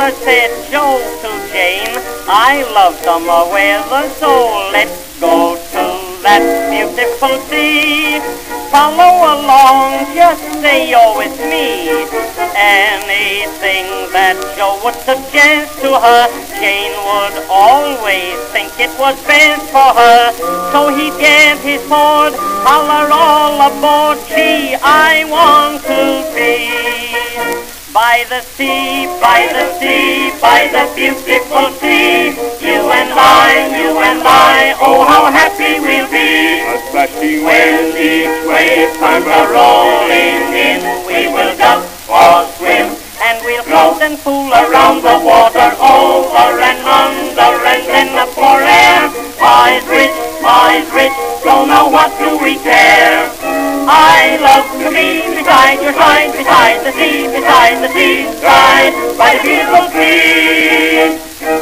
summer, said Joe to Jane. I love summer weather, so let's go to that beautiful sea. Follow along, just say you're with me. Anything that Joe would suggest to her, Jane would always think it was best for her. So he'd get his Ford, holler all aboard, gee, I want to be by the sea, by the sea, by the beautiful sea. You and I, oh how happy we'll be. A splashing When each wave comes a-rolling in, we will duck or swim, and we'll float and fool around the water, over and under, and then up for air. Boys rich, don't know what do we care. I love to be beside your side, beside the seaside, by the beautiful sea.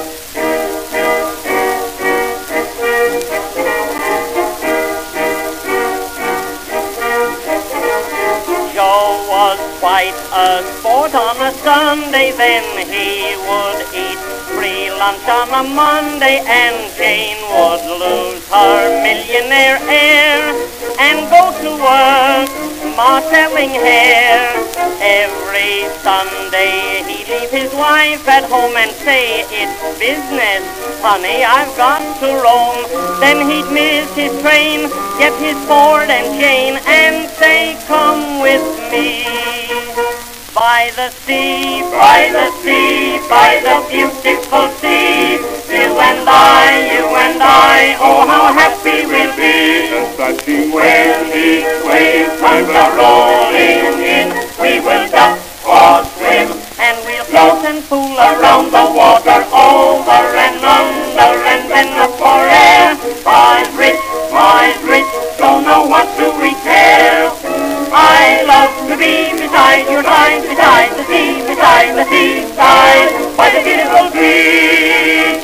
Joe was quite a sport on a Sunday, then he would eat free lunch on a Monday, and Jane would lose her millionaire air and go to work selling hair. Every Sunday he'd leave his wife at home and say, it's business, honey, I've got to roam. Then he'd miss his train, get his Ford and Jane, and say, come with me. By the sea, by the sea, by the beautiful sea. You and I, oh how happy we'll be. When each wave comes a-rolling in, we will duck or swim, and we'll float and fool around the water, over and under, and then up for air. Boys rich, don't know what do we care. I love to be beside your side, beside the seaside, by the beautiful sea.